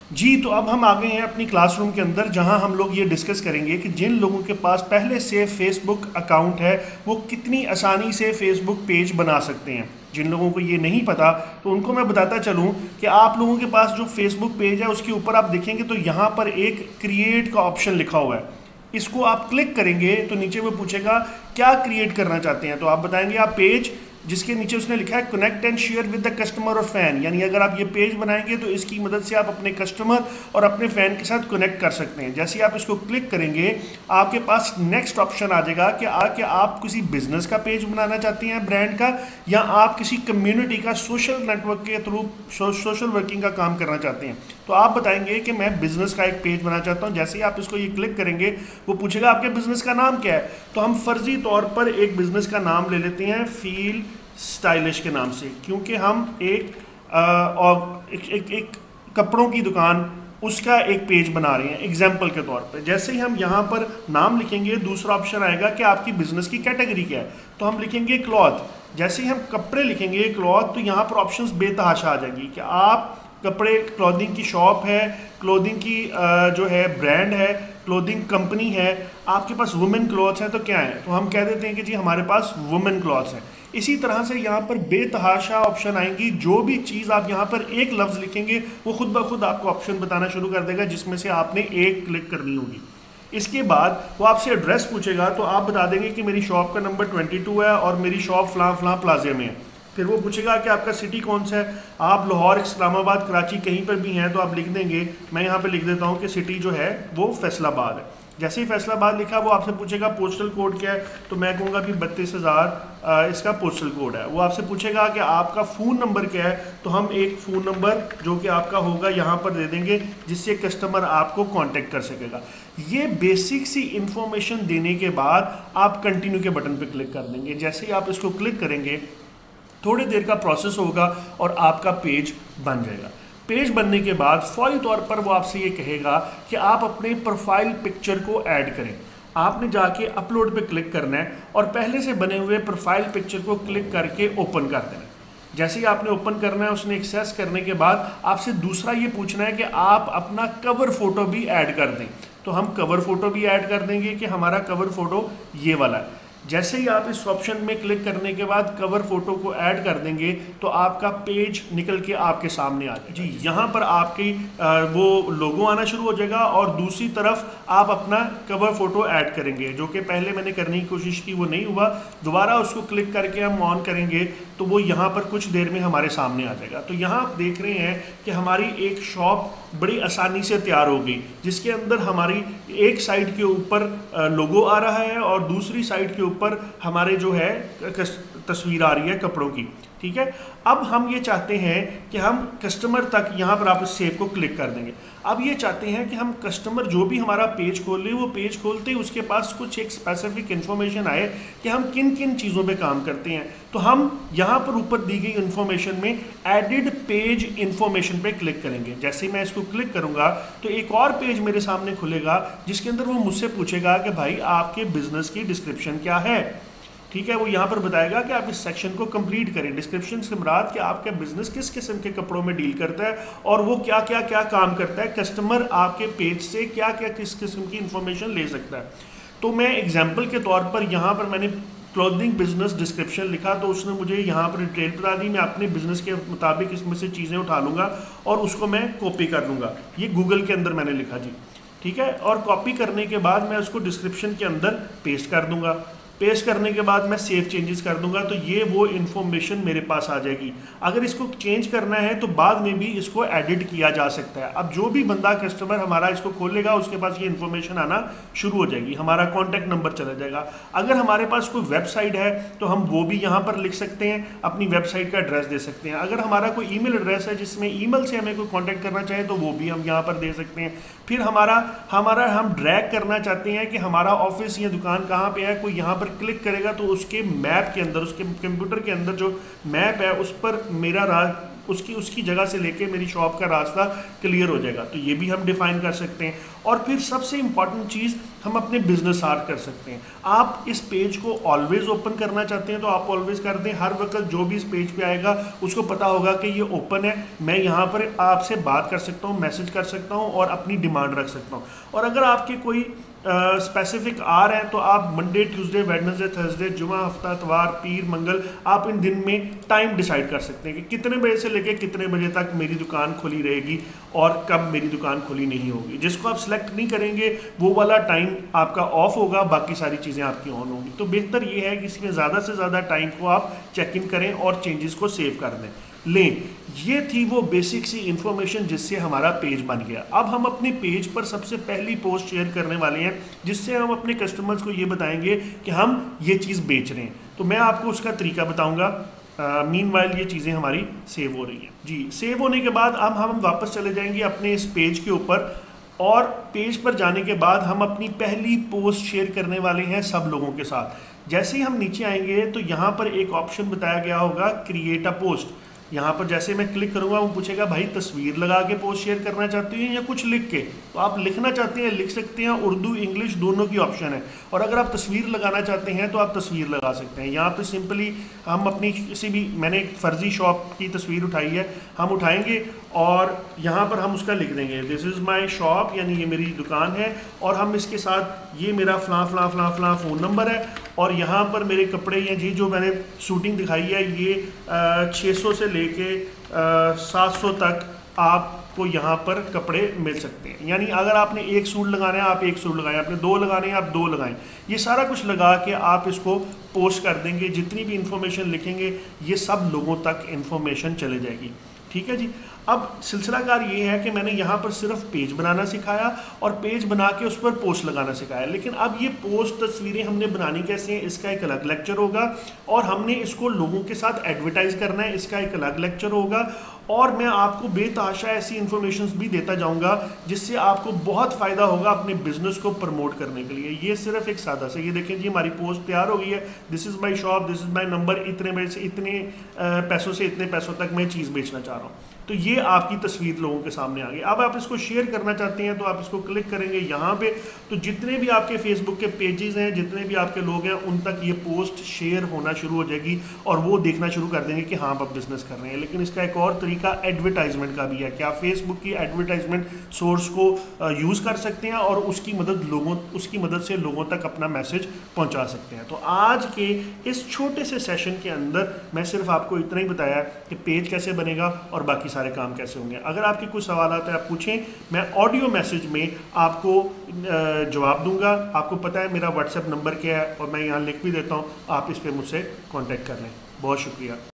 जी, तो अब हम आ गए हैं अपनी क्लासरूम के अंदर, जहां हम लोग ये डिस्कस करेंगे कि जिन लोगों के पास पहले से फेसबुक अकाउंट है वो कितनी आसानी से फेसबुक पेज बना सकते हैं। जिन लोगों को ये नहीं पता तो उनको मैं बताता चलूं कि आप लोगों के पास जो फेसबुक पेज है उसके ऊपर आप देखेंगे तो यहाँ पर एक क्रिएट का ऑप्शन लिखा हुआ है। इसको आप क्लिक करेंगे तो नीचे वो पूछेगा क्या क्रिएट करना चाहते हैं, तो आप बताएंगे आप पेज, जिसके नीचे उसने लिखा है connect and share with the customer और फैन, यानी अगर आप ये पेज बनाएंगे तो इसकी मदद से आप अपने कस्टमर और अपने फैन के साथ कनेक्ट कर सकते हैं। जैसे ही आप इसको क्लिक करेंगे आपके पास नेक्स्ट ऑप्शन आ जाएगा कि आप किसी बिजनेस का पेज बनाना चाहते हैं, ब्रांड का, या आप किसी कम्युनिटी का सोशल नेटवर्क के थ्रू सोशल वर्किंग का काम करना चाहते हैं। तो आप बताएंगे कि मैं बिजनेस का एक पेज बनाना चाहता हूं। जैसे ही आप इसको ये क्लिक करेंगे वो पूछेगा आपके बिजनेस का नाम क्या है, तो हम फर्जी तौर पर एक बिजनेस का नाम ले लेते हैं फील स्टाइलिश के नाम से, क्योंकि हम एक कपड़ों की दुकान उसका एक पेज बना रहे हैं एग्जाम्पल के तौर पे। जैसे ही हम यहाँ पर नाम लिखेंगे दूसरा ऑप्शन आएगा कि आपकी बिजनेस की कैटेगरी क्या है, तो हम लिखेंगे क्लॉथ। जैसे ही हम कपड़े लिखेंगे क्लॉथ तो यहाँ पर ऑप्शंस बेतहाशा आ जाएगी कि आप कपड़े, क्लोथिंग की शॉप है, क्लोथिंग की जो है ब्रांड है, क्लोथिंग कंपनी है, आपके पास वुमेन क्लॉथ्स हैं तो क्या है, तो हम कह देते हैं कि जी हमारे पास वुमेन क्लॉथ्स हैं। इसी तरह से यहाँ पर बेतहाशा ऑप्शन आएंगी, जो भी चीज़ आप यहाँ पर एक लफ्ज़ लिखेंगे वो खुद ब खुद आपको ऑप्शन बताना शुरू कर देगा, जिसमें से आपने एक क्लिक करनी होगी। इसके बाद वो आपसे एड्रेस पूछेगा तो आप बता देंगे कि मेरी शॉप का नंबर 22 है और मेरी शॉप फलां फलां प्लाजे में है। फिर वो पूछेगा कि आपका सिटी कौन सा है, आप लाहौर, इस्लामाबाद, कराची कहीं पर भी हैं तो आप लिख देंगे। मैं यहाँ पे लिख देता हूँ कि सिटी जो है वो फैसलाबाद है। जैसे ही फैसलाबाद लिखा वो आपसे पूछेगा पोस्टल कोड क्या है, तो मैं कहूँगा कि 32,000 इसका पोस्टल कोड है। वो आपसे पूछेगा कि आपका फ़ोन नंबर क्या है, तो हम एक फ़ोन नंबर जो कि आपका होगा यहाँ पर दे देंगे, जिससे कस्टमर आपको कांटेक्ट कर सकेगा। ये बेसिक सी इंफॉर्मेशन देने के बाद आप कंटिन्यू के बटन पर क्लिक कर देंगे। जैसे ही आप इसको क्लिक करेंगे थोड़ी देर का प्रोसेस होगा और आपका पेज बन जाएगा। पेज बनने के बाद फौरी तौर पर वो आपसे ये कहेगा कि आप अपने प्रोफाइल पिक्चर को ऐड करें। आपने जाके अपलोड पे क्लिक करना है और पहले से बने हुए प्रोफाइल पिक्चर को क्लिक करके ओपन कर देना है। जैसे ही आपने ओपन करना है, उसने एक्सेस करने के बाद आपसे दूसरा ये पूछना है कि आप अपना कवर फोटो भी ऐड कर दें, तो हम कवर फोटो भी ऐड कर देंगे कि हमारा कवर फोटो ये वाला है। जैसे ही आप इस ऑप्शन में क्लिक करने के बाद कवर फोटो को ऐड कर देंगे तो आपका पेज निकल के आपके सामने आ जाएगा। जी, यहाँ पर आपकी वो लोगो आना शुरू हो जाएगा और दूसरी तरफ आप अपना कवर फोटो ऐड करेंगे, जो कि पहले मैंने करने की कोशिश की वो नहीं हुआ। दोबारा उसको क्लिक करके हम ऑन करेंगे तो वो यहाँ पर कुछ देर में हमारे सामने आ जाएगा। तो यहाँ आप देख रहे हैं कि हमारी एक शॉप बड़ी आसानी से तैयार हो गई, जिसके अंदर हमारी एक साइड के ऊपर लोगो आ रहा है और दूसरी साइड के ऊपर हमारे जो है तस्वीर आ रही है कपड़ों की। ठीक है, अब हम ये चाहते हैं कि हम कस्टमर तक, यहाँ पर आप इस सेव को क्लिक कर देंगे। अब ये चाहते हैं कि हम कस्टमर जो भी हमारा पेज खोल ले, वो पेज खोलते ही उसके पास कुछ एक स्पेसिफिक इन्फॉर्मेशन आए कि हम किन किन चीज़ों पे काम करते हैं। तो हम यहाँ पर ऊपर दी गई इन्फॉर्मेशन में एडिड पेज इन्फॉर्मेशन पे क्लिक करेंगे। जैसे ही मैं इसको क्लिक करूँगा तो एक और पेज मेरे सामने खुलेगा, जिसके अंदर वो मुझसे पूछेगा कि भाई आपके बिजनेस की डिस्क्रिप्शन क्या है। ठीक है, वो यहाँ पर बताएगा कि आप इस सेक्शन को कंप्लीट करें। डिस्क्रिप्शन से मुराद कि आपका बिजनेस किस किस्म के कपड़ों में डील करता है और वो क्या क्या क्या काम करता है, कस्टमर आपके पेज से क्या क्या किस किस्म की इंफॉर्मेशन ले सकता है। तो मैं एग्जांपल के तौर पर यहाँ पर मैंने क्लोथिंग बिजनेस डिस्क्रिप्शन लिखा, तो उसने मुझे यहाँ पर डिटेल बता दी। मैं अपने बिजनेस के मुताबिक इसमें से चीज़ें उठा लूँगा और उसको मैं कॉपी कर लूँगा। ये गूगल के अंदर मैंने लिखा जी, ठीक है, और कॉपी करने के बाद मैं उसको डिस्क्रिप्शन के अंदर पेस्ट कर दूँगा। पेस्ट करने के बाद मैं सेव चेंजेस कर दूंगा तो ये वो इन्फॉर्मेशन मेरे पास आ जाएगी। अगर इसको चेंज करना है तो बाद में भी इसको एडिट किया जा सकता है। अब जो भी बंदा कस्टमर हमारा इसको खोलेगा उसके पास ये इन्फॉर्मेशन आना शुरू हो जाएगी, हमारा कॉन्टैक्ट नंबर चला जाएगा। अगर हमारे पास कोई वेबसाइट है तो हम वो भी यहाँ पर लिख सकते हैं, अपनी वेबसाइट का एड्रेस दे सकते हैं। अगर हमारा कोई ईमेल एड्रेस है जिसमें ईमेल से हमें कोई कॉन्टैक्ट करना चाहे तो वो भी हम यहाँ पर दे सकते हैं। फिर हमारा हम ड्रैग करना चाहते हैं कि हमारा ऑफिस या दुकान कहाँ पे है, कोई यहाँ पर क्लिक करेगा तो उसके मैप के अंदर, उसके कंप्यूटर के अंदर जो मैप है उस पर मेरा उसकी उसकी जगह से लेके मेरी शॉप का रास्ता क्लियर हो जाएगा। तो ये भी हम डिफाइन कर सकते हैं। और फिर सबसे इंपॉर्टेंट चीज़, हम अपने बिजनेस आर्ट कर सकते हैं। आप इस पेज को ऑलवेज ओपन करना चाहते हैं तो आप ऑलवेज कर दें। हर वक्त जो भी इस पेज पे आएगा उसको पता होगा कि ये ओपन है, मैं यहाँ पर आपसे बात कर सकता हूँ, मैसेज कर सकता हूँ और अपनी डिमांड रख सकता हूँ। और अगर आपके कोई स्पेसिफिक आर है तो आप मंडे, ट्यूसडे, वेडनेसडे, थर्सडे, जुमा, हफ्ता, इतवार, पीर, मंगल, आप इन दिन में टाइम डिसाइड कर सकते हैं कि कितने बजे से लेकर कितने बजे तक मेरी दुकान खुली रहेगी और कब मेरी दुकान खुली नहीं होगी। जिसको आप सिलेक्ट नहीं करेंगे वो वाला टाइम आपका ऑफ होगा, बाकी सारी चीज़ें आपकी ऑन होंगी। तो बेहतर ये है कि इसमें ज़्यादा से ज़्यादा टाइम को आप चेक इन करें और चेंजेस को सेव कर दें। ये थी वो बेसिक सी इंफॉर्मेशन जिससे हमारा पेज बन गया। अब हम अपने पेज पर सबसे पहली पोस्ट शेयर करने वाले हैं जिससे हम अपने कस्टमर्स को ये बताएंगे कि हम ये चीज़ बेच रहे हैं। तो मैं आपको उसका तरीका बताऊंगा। मीनवाइल ये चीज़ें हमारी सेव हो रही हैं जी। सेव होने के बाद अब हम वापस चले जाएंगे अपने इस पेज के ऊपर, और पेज पर जाने के बाद हम अपनी पहली पोस्ट शेयर करने वाले हैं सब लोगों के साथ। जैसे ही हम नीचे आएंगे तो यहाँ पर एक ऑप्शन बताया गया होगा क्रिएट अ पोस्ट। यहाँ पर जैसे मैं क्लिक करूँगा वो पूछेगा भाई तस्वीर लगा के पोस्ट शेयर करना चाहते हैं या कुछ लिख के। तो आप लिखना चाहते हैं लिख सकते हैं, उर्दू इंग्लिश दोनों की ऑप्शन है। और अगर आप तस्वीर लगाना चाहते हैं तो आप तस्वीर लगा सकते हैं। यहाँ पे सिंपली हम अपनी किसी भी, मैंने एक फर्जी शॉप की तस्वीर उठाई है, हम उठाएंगे और यहाँ पर हम उसका लिख देंगे दिस इज़ माई शॉप, यानी ये मेरी दुकान है, और हम इसके साथ ये मेरा फलां फलां फलां फलां फ़ोन नंबर है, और यहाँ पर मेरे कपड़े हैं जी जो मैंने शूटिंग दिखाई है ये 600 से लेके 700 तक आपको यहाँ पर कपड़े मिल सकते हैं। यानी अगर आपने एक सूट लगाना है आप एक सूट लगाएं, आपने दो लगाने हैं आप दो लगाएं। ये सारा कुछ लगा के आप इसको पोस्ट कर देंगे। जितनी भी इंफॉर्मेशन लिखेंगे ये सब लोगों तक इंफॉर्मेशन चले जाएगी। ठीक है जी। अब सिलसिलाकार ये है कि मैंने यहाँ पर सिर्फ पेज बनाना सिखाया और पेज बना के उस पर पोस्ट लगाना सिखाया, लेकिन अब ये पोस्ट तस्वीरें हमने बनानी कैसे हैं इसका एक अलग लेक्चर होगा, और हमने इसको लोगों के साथ एडवर्टाइज करना है इसका एक अलग लेक्चर होगा। और मैं आपको बेतहाशा ऐसी इन्फॉर्मेशन भी देता जाऊंगा जिससे आपको बहुत फ़ायदा होगा अपने बिजनेस को प्रमोट करने के लिए। ये सिर्फ एक सादा सा, ये देखें जी हमारी पोस्ट तैयार हो गई है, this is my shop, this is my number, इतने बजे से इतने पैसों से इतने पैसों तक मैं चीज़ बेचना चाह रहा हूँ। तो ये आपकी तस्वीर लोगों के सामने आ गई। अब आप इसको शेयर करना चाहते हैं तो आप इसको क्लिक करेंगे यहाँ पे, तो जितने भी आपके फेसबुक के पेजेस हैं, जितने भी आपके लोग हैं, उन तक ये पोस्ट शेयर होना शुरू हो जाएगी और वो देखना शुरू कर देंगे कि हाँ आप बिजनेस कर रहे हैं। लेकिन इसका एक और तरीका एडवर्टाइजमेंट का भी है कि आप फेसबुक की एडवर्टाइजमेंट सोर्स को यूज़ कर सकते हैं और उसकी मदद से लोगों तक अपना मैसेज पहुँचा सकते हैं। तो आज के इस छोटे से सेशन के अंदर मैं सिर्फ आपको इतना ही बताया कि पेज कैसे बनेगा और बाकी सारे काम कैसे होंगे। अगर आपके कुछ सवाल आते हैं आप पूछें, मैं ऑडियो मैसेज में आपको जवाब दूंगा। आपको पता है मेरा व्हाट्सएप नंबर क्या है और मैं यहाँ लिख भी देता हूँ, आप इस पर मुझसे कांटेक्ट कर लें। बहुत शुक्रिया।